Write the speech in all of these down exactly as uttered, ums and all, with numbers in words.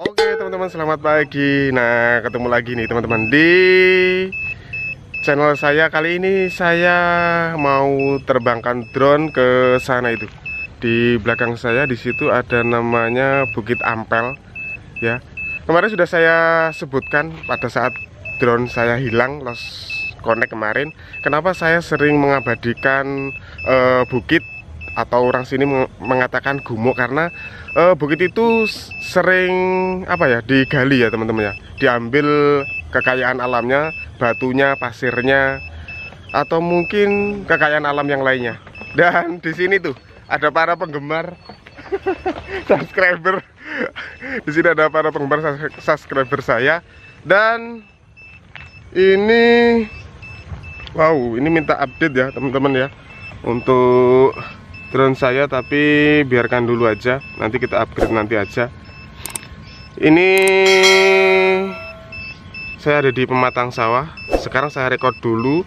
Oke teman-teman, selamat pagi. Nah, ketemu lagi nih teman-teman di channel saya. Kali ini saya mau terbangkan drone ke sana itu. Di belakang saya di situ ada namanya Bukit Ampel ya. Kemarin sudah saya sebutkan pada saat drone saya hilang, lost connect kemarin, kenapa saya sering mengabadikan uh, bukit atau orang sini mengatakan gumuk, karena uh, bukit itu sering apa ya, digali ya teman-teman ya, diambil kekayaan alamnya, batunya, pasirnya, atau mungkin kekayaan alam yang lainnya. Dan di sini tuh ada para penggemar subscriber. Di sini ada para penggemar subscriber saya, dan ini wow, ini minta update ya teman-teman ya untuk drone saya, tapi biarkan dulu aja, nanti kita upgrade nanti aja. Ini saya ada di pematang sawah. Sekarang saya rekod dulu.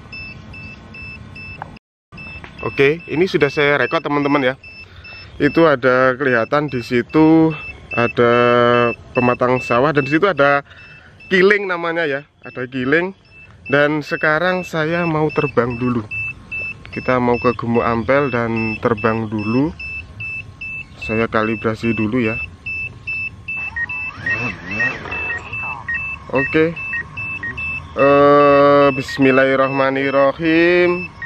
Oke, ini sudah saya rekod teman-teman ya. Itu ada kelihatan di situ ada pematang sawah, dan di situ ada kiling namanya ya, ada kiling. Dan sekarang saya mau terbang dulu. Kita mau ke Gumuk Ampel dan terbang dulu. Saya kalibrasi dulu ya. Oke. uh, Bismillahirrahmanirrahim.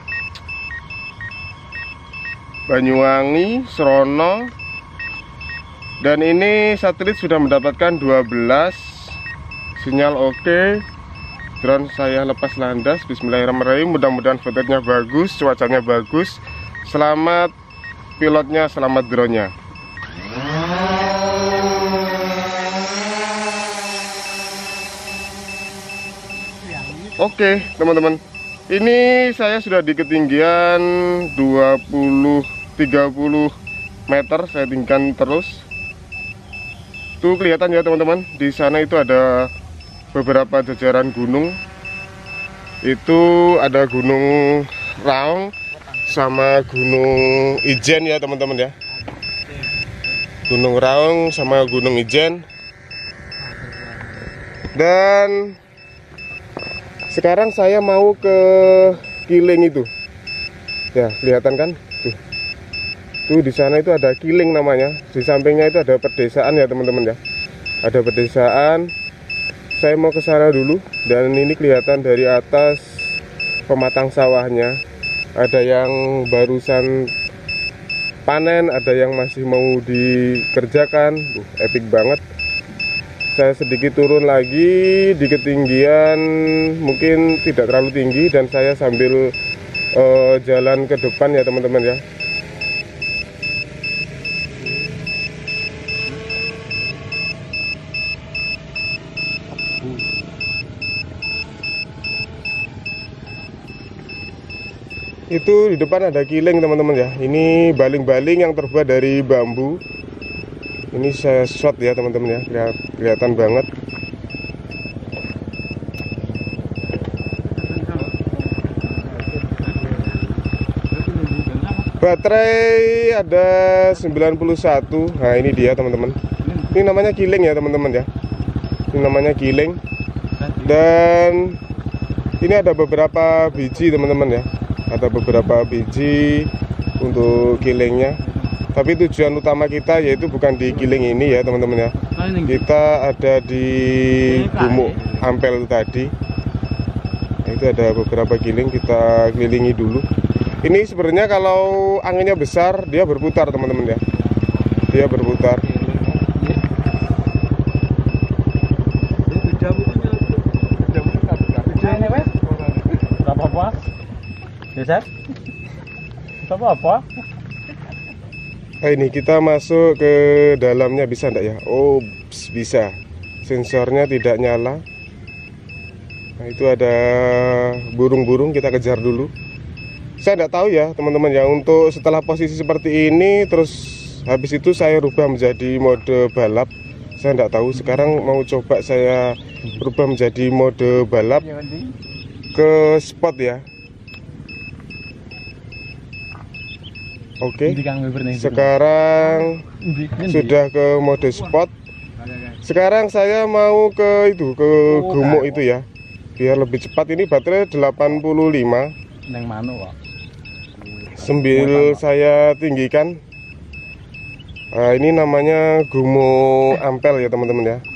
Banyuwangi, Srono. Dan ini satelit sudah mendapatkan dua belas. Sinyal oke. Drone saya lepas landas. Bismillahirrahmanirrahim. Mudah-mudahan fotonya bagus, cuacanya bagus. Selamat pilotnya, selamat drone-nya. Oke teman-teman, ini saya sudah di ketinggian dua puluh tiga puluh meter. Saya tinggikan terus. Tuh kelihatan ya teman-teman, di sana itu ada beberapa jajaran gunung. Itu ada Gunung Raung sama Gunung Ijen ya teman-teman ya. Gunung Raung sama Gunung Ijen. Dan sekarang saya mau ke kiling itu. Ya, kelihatan kan? Tuh. Tuh di sana itu ada kiling namanya. Di sampingnya itu ada pedesaan ya teman-teman ya. Ada pedesaan. Saya mau ke sana dulu, dan ini kelihatan dari atas pematang sawahnya. Ada yang barusan panen, ada yang masih mau dikerjakan. Uh, epic banget. Saya sedikit turun lagi di ketinggian mungkin tidak terlalu tinggi, dan saya sambil uh, jalan ke depan ya teman-teman ya. Itu di depan ada kiling teman-teman ya. Ini baling-baling yang terbuat dari bambu. Ini saya shot ya teman-teman ya, kelihatan banget. Baterai ada sembilan puluh satu. Nah ini dia teman-teman. Ini namanya kiling ya teman-teman ya. Ini namanya kiling. Dan ini ada beberapa biji teman-teman ya. Ada beberapa biji untuk kilingnya. Tapi tujuan utama kita yaitu bukan di kiling ini ya teman-teman ya. Kita ada di Gumuk Ampel tadi. Itu ada beberapa kiling, kita kelilingi dulu. Ini sebenarnya kalau anginnya besar dia berputar teman-teman ya. Dia berputar. Apa-apa? Bisa? Apa-apa? Nah, ini kita masuk ke dalamnya, bisa enggak ya? Oh, bisa. Sensornya tidak nyala. Nah, itu ada burung-burung, kita kejar dulu. Saya enggak tahu ya teman-teman ya, untuk setelah posisi seperti ini terus habis itu saya rubah menjadi mode balap. Saya enggak tahu. Sekarang mau coba saya rubah menjadi mode balap ke spot ya. Oke, sekarang sudah ke mode spot. Sekarang saya mau ke itu, ke gumuk itu ya, biar lebih cepat. Ini baterai delapan puluh lima. Neng manu kok. Sambil saya tinggikan. Nah, ini namanya gumuk ampel ya teman-teman ya.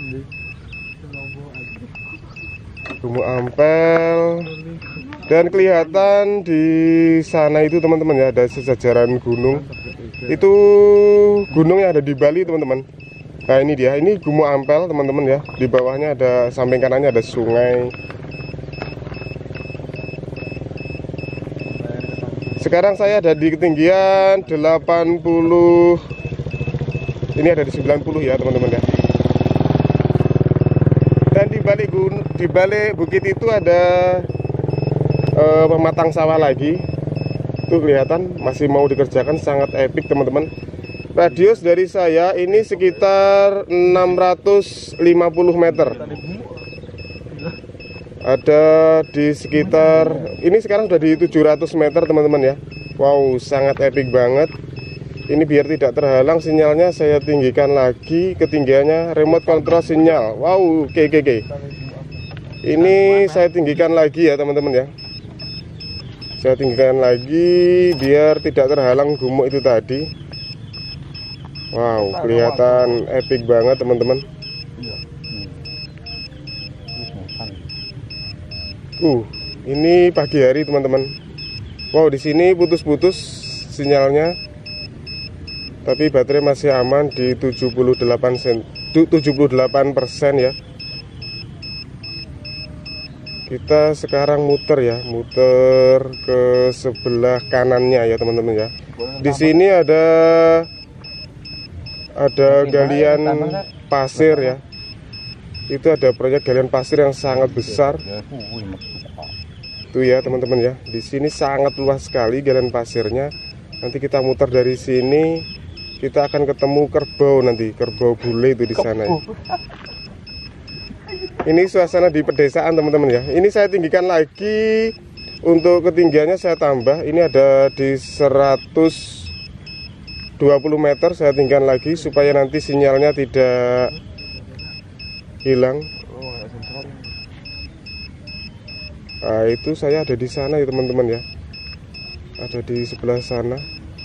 Gumuk ampel. Dan kelihatan di sana itu teman-teman ya, ada sejajaran gunung. Itu gunung yang ada di Bali teman-teman. Nah ini dia, ini gumuk ampel teman-teman ya. Di bawahnya ada, samping kanannya ada sungai. Sekarang saya ada di ketinggian delapan puluh. Ini ada di sembilan puluh ya teman-teman ya. Dan di balik gunung, di balik bukit itu ada eh, pematang sawah lagi. Tuh kelihatan masih mau dikerjakan, sangat epic teman-teman. Radius dari saya ini sekitar enam ratus lima puluh meter. Ada di sekitar ini sekarang sudah di tujuh ratus meter teman-teman ya. Wow, sangat epic banget. Ini biar tidak terhalang sinyalnya, saya tinggikan lagi ketinggiannya, remote control sinyal. Wow, oke oke oke. Ini saya tinggikan lagi ya teman-teman ya. Saya tinggikan lagi biar tidak terhalang gumuk itu tadi. Wow, kelihatan epic banget teman-teman. Uh, ini pagi hari teman-teman. Wow, di sini putus-putus sinyalnya. Tapi baterai masih aman di tujuh puluh delapan persen ya. Kita sekarang muter ya, muter ke sebelah kanannya ya teman-teman ya. Di sini ada ada galian pasir ya. Itu ada proyek galian pasir yang sangat besar. Tuh ya teman-teman ya. Di sini sangat luas sekali galian pasirnya. Nanti kita muter dari sini, kita akan ketemu kerbau nanti, kerbau bule itu di sana ya. Ini suasana di pedesaan teman-teman ya. Ini saya tinggikan lagi, untuk ketinggiannya saya tambah. Ini ada di seratus dua puluh meter, saya tinggikan lagi supaya nanti sinyalnya tidak hilang. Nah, itu saya ada di sana ya teman-teman ya. Ada di sebelah sana.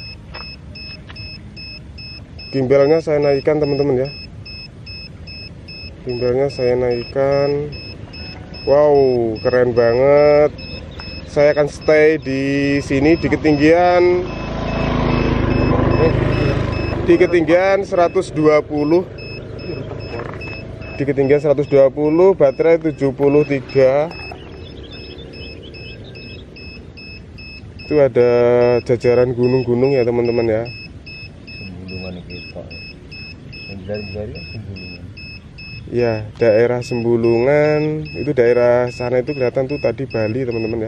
Gimbalnya saya naikkan teman-teman ya. Gimbalnya saya naikkan. Wow, keren banget. Saya akan stay di sini di ketinggian di ketinggian seratus dua puluh. Di ketinggian seratus dua puluh, baterai tujuh puluh tiga. Itu ada jajaran gunung-gunung ya teman-teman ya. Ya, daerah Sembulungan. Itu daerah sana itu kelihatan tuh tadi Bali teman-teman ya.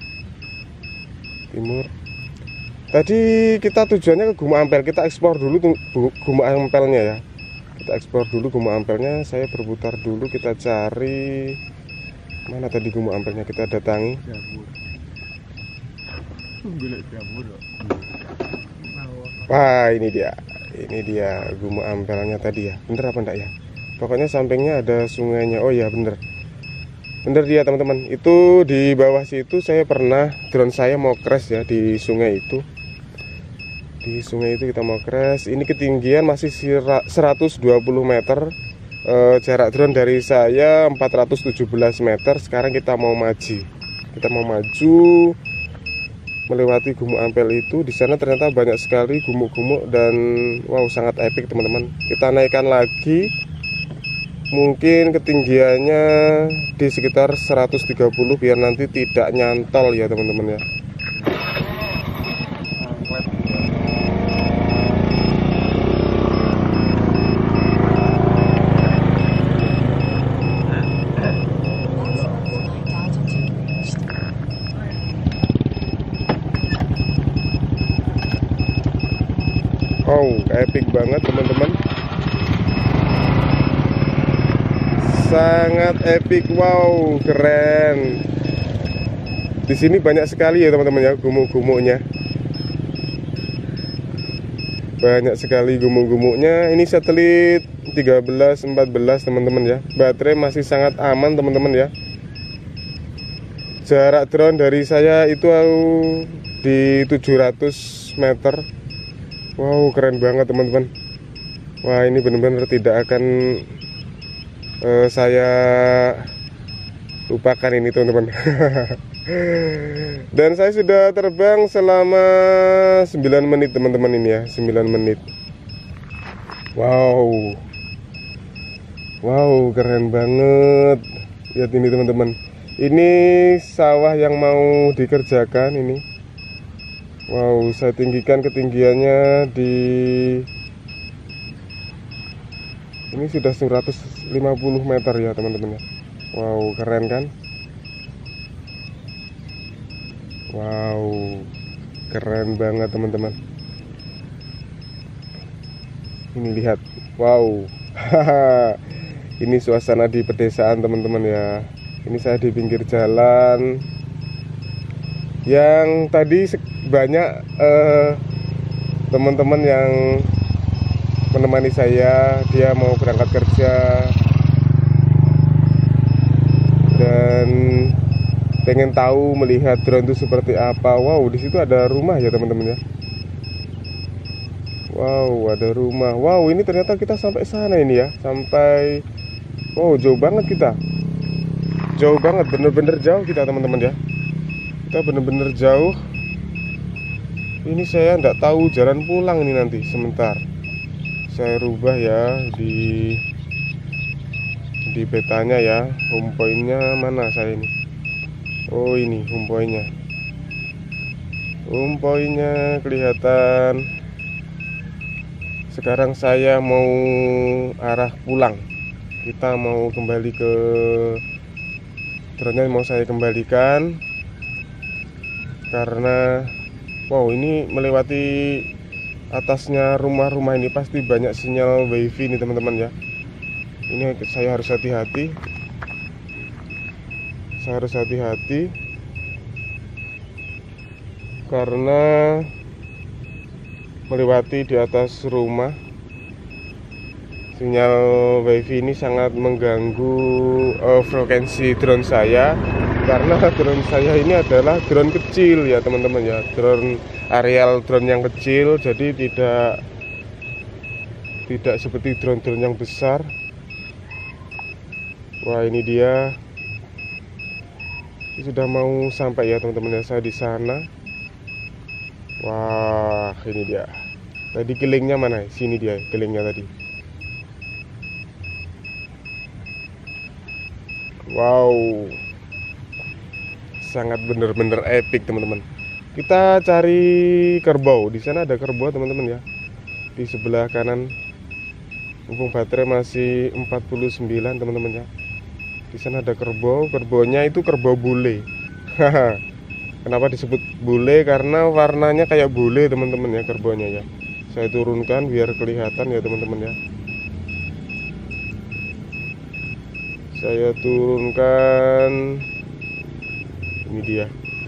Timur. Tadi kita tujuannya ke Gumuk Ampel. Kita eksplor dulu tuh Gumuk Ampelnya ya. Kita eksplor dulu Gumuk Ampelnya. Saya berputar dulu, kita cari mana tadi Gumuk Ampelnya, kita datangi. Wah, ini dia. Ini dia Gumuk Ampelnya tadi ya. Bener apa enggak ya? Pokoknya sampingnya ada sungainya. Oh iya bener. Bener dia teman-teman. Itu di bawah situ saya pernah drone saya mau crash ya di sungai itu. Di sungai itu kita mau crash. Ini ketinggian masih seratus dua puluh meter. E, jarak drone dari saya empat ratus tujuh belas meter. Sekarang kita mau maju. Kita mau maju melewati Gumuk Ampel itu. Di sana ternyata banyak sekali gumuk-gumuk dan wow, sangat epic teman-teman. Kita naikkan lagi. Mungkin ketinggiannya di sekitar seratus tiga puluh biar nanti tidak nyantol ya teman-teman ya. Oh, epic banget teman-teman. Sangat epic, wow, keren. Di sini banyak sekali ya teman-teman ya gumuk-gumuknya. Banyak sekali gumuk-gumuknya. Ini satelit tiga belas empat belas teman-teman ya. Baterai masih sangat aman teman-teman ya. Jarak drone dari saya itu di tujuh ratus meter. Wow, keren banget teman-teman. Wah, ini benar-benar tidak akan uh, saya lupakan ini teman-teman. Dan saya sudah terbang selama sembilan menit teman-teman ini ya, sembilan menit. Wow. Wow, keren banget. Lihat ini teman-teman. Ini sawah yang mau dikerjakan ini. Wow, saya tinggikan ketinggiannya di ini sudah seratus lima puluh meter ya teman-teman ya. Wow, keren kan? Wow, keren banget teman-teman. Ini lihat. Wow. Ini suasana di pedesaan teman-teman ya. Ini saya di pinggir jalan. Yang tadi banyak eh, teman-teman yang menemani saya. Dia mau berangkat kerja dan pengen tahu melihat drone itu seperti apa. Wow, di situ ada rumah ya teman-teman ya. Wow, ada rumah. Wow, ini ternyata kita sampai sana ini ya. Sampai, wow, jauh banget kita. Jauh banget, bener-bener jauh kita teman-teman ya. Kita bener-bener jauh. Ini saya nggak tahu jalan pulang ini nanti. Sebentar, saya rubah ya di di petanya ya. Home point-nya mana saya ini? Oh, ini home point-nya. Home point-nya kelihatan. Sekarang saya mau arah pulang. Kita mau kembali ke drone-nya, mau saya kembalikan karena wow, ini melewati atasnya rumah-rumah ini pasti banyak sinyal wifi nih teman-teman ya. Ini saya harus hati-hati. Saya harus hati-hati karena melewati di atas rumah. Sinyal wifi ini sangat mengganggu uh, frekuensi drone saya, karena drone saya ini adalah drone kecil ya teman-teman ya, drone aerial, drone yang kecil, jadi tidak tidak seperti drone-drone yang besar. Wah, ini dia. Ini sudah mau sampai ya teman-teman ya, saya di sana. Wah, ini dia. Tadi kelingnya mana? Sini dia, kelingnya tadi. Wow, sangat bener-bener epic teman-teman. Kita cari kerbau. Di sana ada kerbau teman-teman ya. Di sebelah kanan. Mumpung baterai masih empat puluh sembilan teman-teman ya. Di sana ada kerbau. Kerbaunya itu kerbau bule. Kenapa disebut bule? Karena warnanya kayak bule teman-teman ya, kerbaunya ya. Saya turunkan biar kelihatan ya teman-teman ya. Saya turunkan. Ini dia.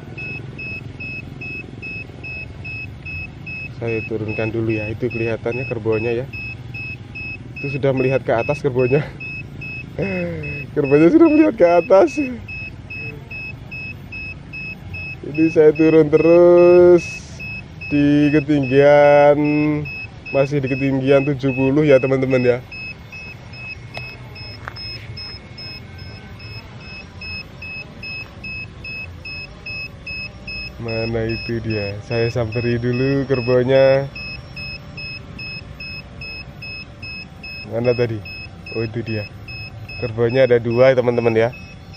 Saya turunkan dulu ya. Itu kelihatannya kerbaunya ya. Itu sudah melihat ke atas kerbaunya. Kerbaunya sudah melihat ke atas. Ini saya turun terus di ketinggian, masih di ketinggian tujuh puluh ya teman-teman ya. Mana itu dia? Saya samperi dulu kerbaunya. Mana tadi? Oh, itu dia. Kerbaunya ada dua teman-teman ya.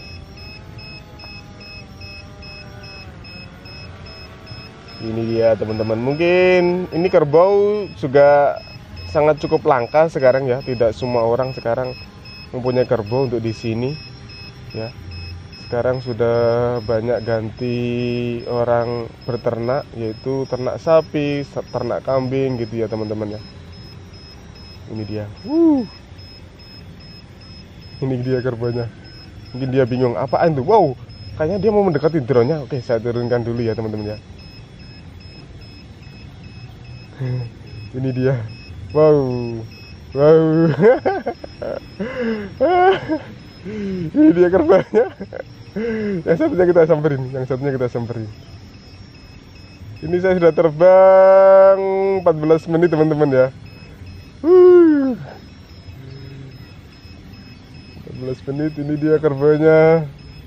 Ini dia teman-teman. Mungkin ini kerbau juga sangat cukup langka sekarang ya. Tidak semua orang sekarang mempunyai kerbau untuk di sini ya. Sekarang sudah banyak ganti orang berternak, yaitu ternak sapi, ternak kambing gitu ya teman-teman ya. Ini dia. Wuh. Ini dia kerbaunya. Mungkin dia bingung apaan tuh. Wow, kayaknya dia mau mendekati drone-nya. Oke, saya turunkan dulu ya teman-teman ya. Ini dia. Wow, Wow. Ini dia kerbaunya. Yang satunya kita samperin, yang satunya kita samperin. Ini saya sudah terbang empat belas menit teman-teman ya. Uh. empat belas menit, ini dia kerbaunya.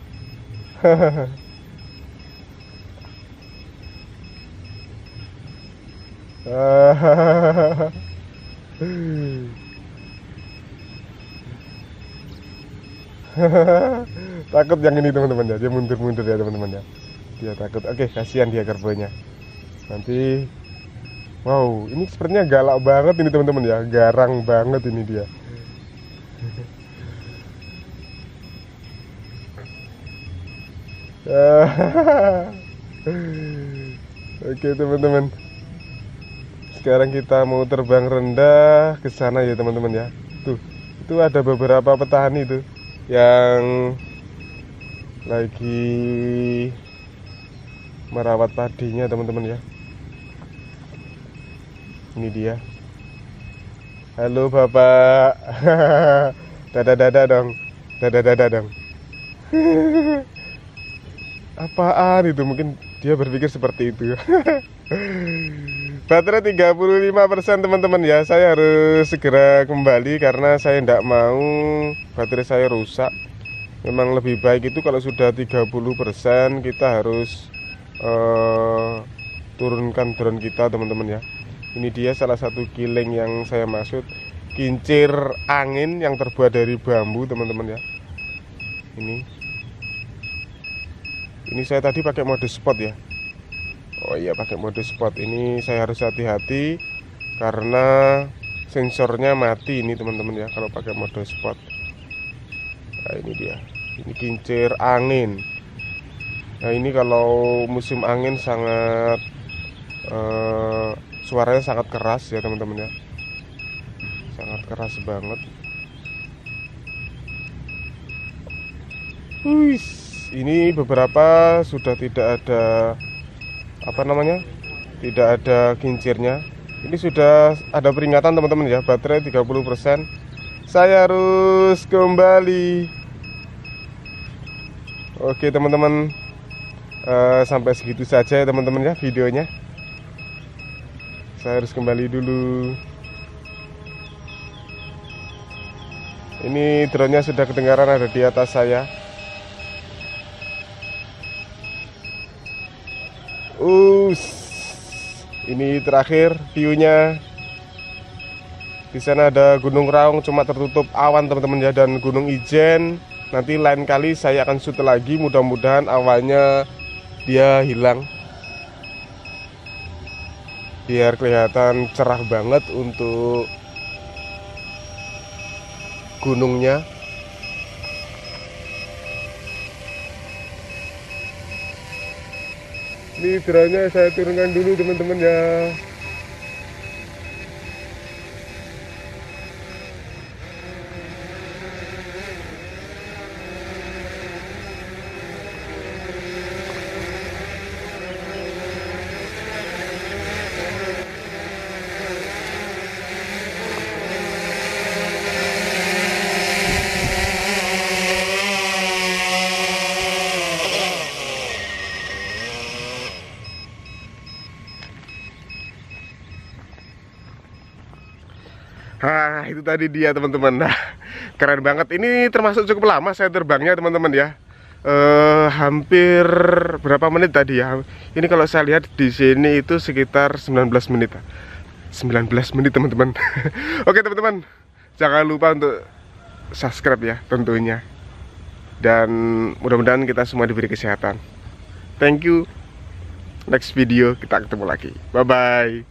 Takut yang ini teman-teman ya, dia mundur-mundur ya teman-teman ya. Dia takut. Oke, kasihan dia kerbaunya. Nanti, wow, ini sepertinya galak banget ini teman-teman ya, garang banget ini dia. Oke teman-teman, sekarang kita mau terbang rendah ke sana ya teman-teman ya. Tuh, itu ada beberapa petani tuh yang lagi merawat padinya teman-teman ya. Ini dia. Halo Bapak. Dada-dada dong. Dada-dada dong. Apaan itu? Mungkin dia berpikir seperti itu. Baterai tiga puluh lima persen teman-teman ya. Saya harus segera kembali karena saya tidak mau baterai saya rusak. Memang lebih baik itu kalau sudah tiga puluh persen kita harus uh, turunkan drone kita teman-teman ya. Ini dia salah satu killing yang saya maksud, kincir angin yang terbuat dari bambu teman-teman ya. Ini Ini saya tadi pakai mode spot ya. Oh iya, pakai mode spot. Ini saya harus hati-hati karena sensornya mati ini teman-teman ya kalau pakai mode spot. Nah ini dia. Ini kincir angin. Nah ini kalau musim angin sangat uh, suaranya sangat keras ya teman-teman ya. Sangat keras banget. Wih, ini beberapa sudah tidak ada apa namanya, tidak ada kincirnya. Ini sudah ada peringatan teman-teman ya, baterai tiga puluh persen. Saya harus kembali. Oke teman-teman, uh, sampai segitu saja ya teman-teman ya videonya. Saya harus kembali dulu. Ini drone-nya sudah kedengaran ada di atas saya. Us, ini terakhir view-nya. Di sana ada Gunung Raung, cuma tertutup awan teman-teman ya, dan Gunung Ijen. Nanti lain kali saya akan shoot lagi, mudah-mudahan awannya dia hilang, biar kelihatan cerah banget untuk gunungnya. Ini drone-nya saya turunkan dulu teman-teman ya. Nah itu tadi dia teman-teman. Nah keren banget. Ini termasuk cukup lama saya terbangnya teman-teman ya. Uh, hampir berapa menit tadi ya? Ini kalau saya lihat di sini itu sekitar sembilan belas menit. sembilan belas menit teman-teman. Oke teman-teman, jangan lupa untuk subscribe ya tentunya. Dan mudah-mudahan kita semua diberi kesehatan. Thank you. Next video kita ketemu lagi. Bye bye.